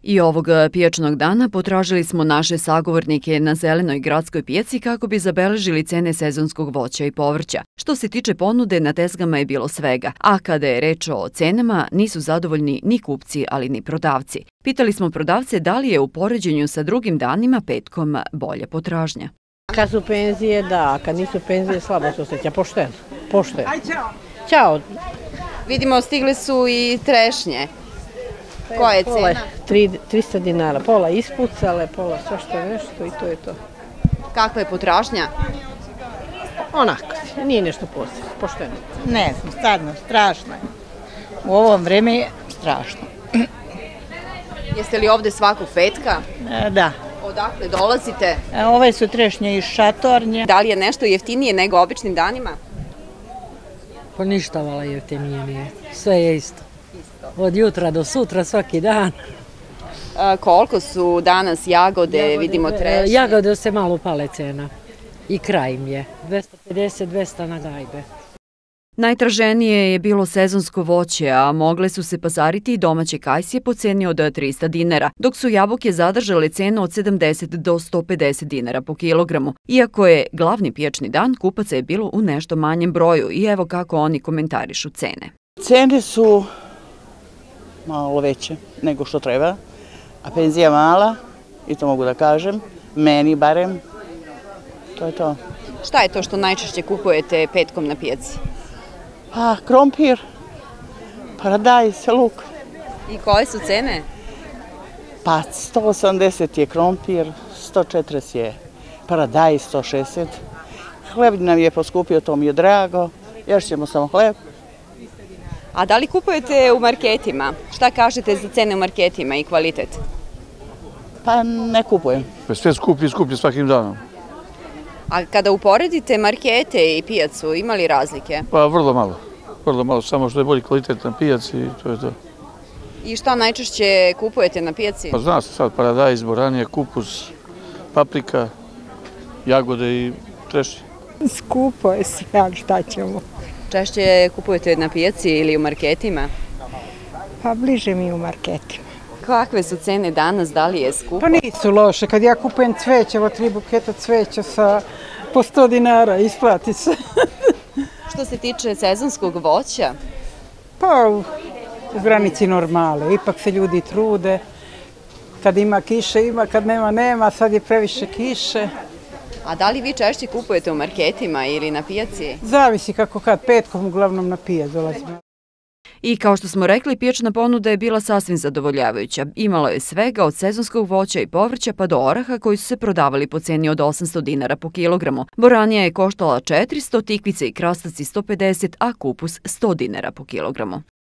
I ovog pijačnog dana potražili smo naše sagovornike na Zelenoj gradskoj pijaci kako bi zabeležili cene sezonskog voća i povrća. Što se tiče ponude, na tezgama je bilo svega, a kada je reč o cenama, nisu zadovoljni ni kupci, ali ni prodavci. Pitali smo prodavce da li je u poređenju sa drugim danima petkom bolja potražnja. Kad su penzije, da, a kad nisu penzije, slabo se osjeća. Pošteno. Ćao. Vidimo, stigle su i trešnje. Koja je cena? 300 dinara. Pola ispucale, pola svašta nešto i to je to. Kakva je potražnja? Onako, nije nešto posebno. Pošteno. Ne znam, stvarno, strašno je. U ovom vreme je strašno. Jeste li ovde svakog petka? Da. Odakle dolazite? Ove su trešnje iz Šatornje. Da li je nešto jeftinije nego običnim danima? Pa ništa vala jeftinije nije. Sve je isto. Od jutra do sutra svaki dan. Koliko su danas jagode, vidimo trešnje? Jagode se malo pale cena. I kraj im je. 250-200 na gajbe. Najtraženije je bilo sezonsko voće, a mogle su se pazariti i domaće kajsije po ceni od 300 dinara, dok su jabuke zadržale cenu od 70 do 150 dinara po kilogramu. Iako je glavni pijačni dan, kupaca je bilo u nešto manjem broju i evo kako oni komentarišu cene. Cene su malo veće nego što treba, a penzija mala, i to mogu da kažem, meni barem, to je to. Šta je to što najčešće kupujete petkom na pijaci? Pa, krompir, paradajz, luk. I koje su cene? Pa, 180 je krompir, 140 je paradajz, 160. Hleb nam je poskupio, to mi je drago, još ćemo samo hleb. A da li kupujete u marketima? Šta kažete za cene u marketima i kvalitet? Pa, ne kupujem. Sve skuplje svakim danom. A kada uporedite markete i pijacu, ima li razlike? Pa vrlo malo, samo što je bolji kvalitet na pijaci i to je to. I šta najčešće kupujete na pijaci? Pa zna se sad, paradajz, boranije, kupus, paprika, jagode i trešnje. Skupo je sve, ali šta ćemo? Češće kupujete na pijaci ili u marketima? Pa bliže mi u marketima. Kakve su cene danas, da li je skupo? Pa nisu loše, kad ja kupujem cveće, 3 buketa cveća po 100 dinara, isplati se. Što se tiče sezonskog voća? Pa u granici normale, ipak se ljudi trude. Kad ima kiše ima, kad nema, sad je previše kiše. A da li vi češće kupujete u marketima ili na pijaci? Zavisi kako kad, petkom uglavnom na pijac dolazimo. I kao što smo rekli, pijačna ponuda je bila sasvim zadovoljavajuća. Imalo je svega od sezonskog voća i povrća pa do oraha koji su se prodavali po ceni od 800 dinara po kilogramu. Boranija je koštala 400, tikvice i krastavci 150, a kupus 100 dinara po kilogramu.